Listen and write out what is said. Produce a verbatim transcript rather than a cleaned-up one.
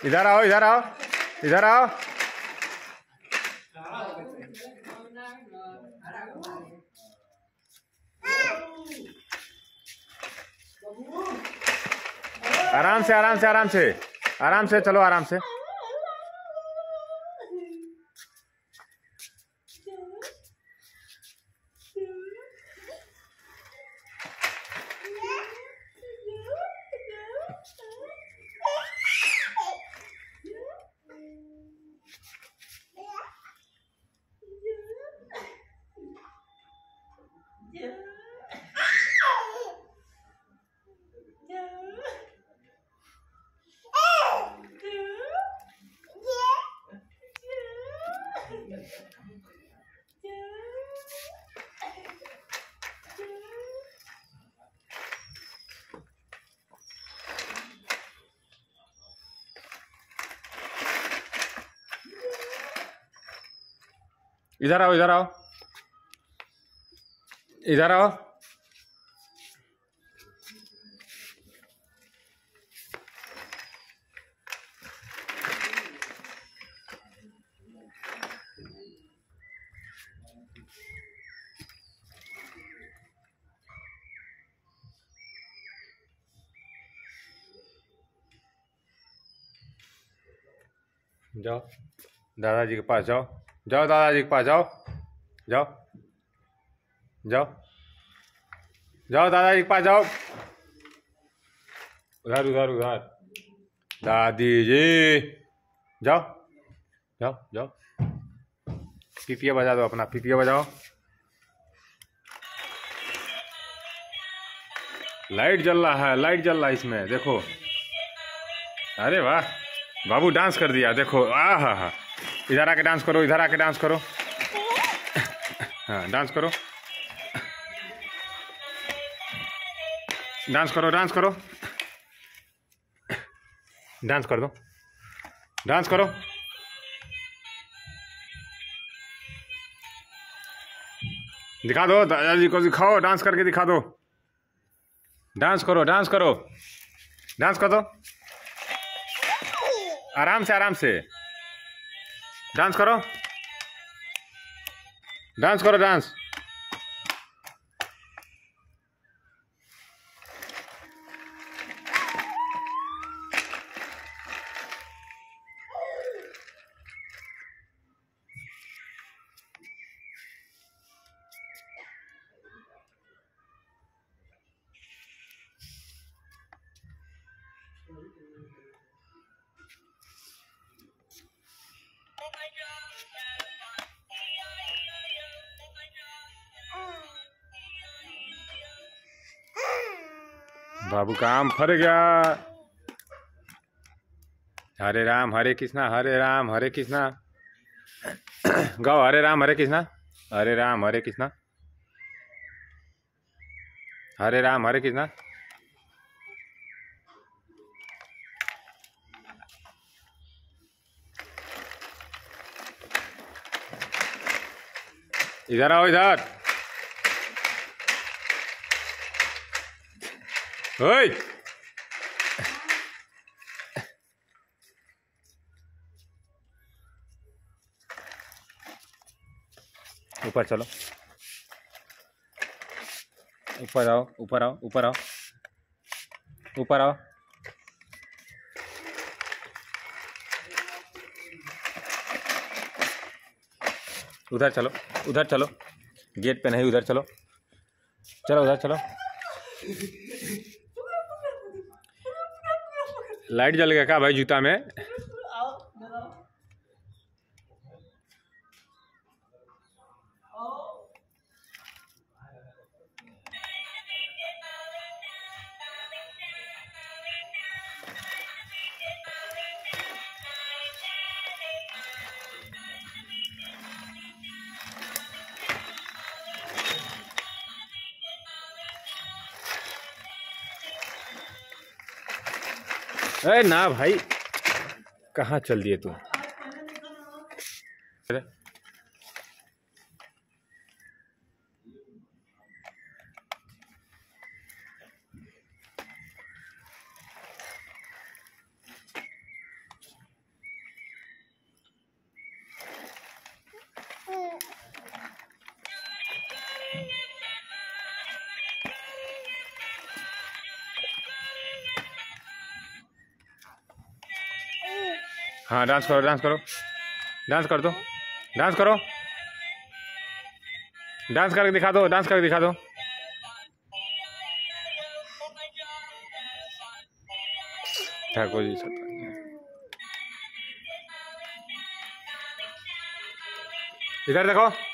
इधर आओ, इधर आओ, इधर आओ। आराम से, आराम से, आराम से, आराम से चलो, आराम से। इधर आओ, इधर आओ, इधर आओ। जाओ दादाजी के पास, जाओ जाओ, दादाजी के पास जाओ, जाओ जाओ जाओ, दादाजी के पास जाओ। उधर उधर उधर, दादी जी, जाओ जाओ जाओ। पीपिया बजा दो अपना, पीपिया बजाओ। लाइट जल रहा है, लाइट जल रहा है इसमें, देखो। अरे वाह, बाबू डांस कर दिया, देखो। आ हा हा, इधर आके डांस करो, इधर आके डांस करो। हाँ, डांस करो, डांस करो, डांस करो, डांस कर दो, डांस करो। दिखा दो दादाजी को, दिखाओ, डांस करके दिखा दो। डांस करो, डांस करो, डांस कर दो। आराम से, आराम से डांस करो, डांस करो, डांस। बाबू का आम फर गया। हरे राम हरे कृष्णा, हरे राम हरे कृष्णा। गाओ, हरे राम हरे कृष्णा, हरे राम हरे कृष्णा, हरे राम हरे कृष्णा। इधर आओ, इधर। ओए, ऊपर चलो, ऊपर आओ, ऊपर आओ, ऊपर आओ, ऊपर आओ। उधर चलो, उधर चलो, गेट पे नहीं, उधर चलो, चलो उधर चलो। लाइट जल गया क्या भाई जूता में? अरे ना भाई, कहाँ चल दिए तू? हाँ डांस करो डांस करो डांस कर दो डांस करो डांस करके दिखा दो डांस करके दिखा दो। ठाकुर जी इधर देखो।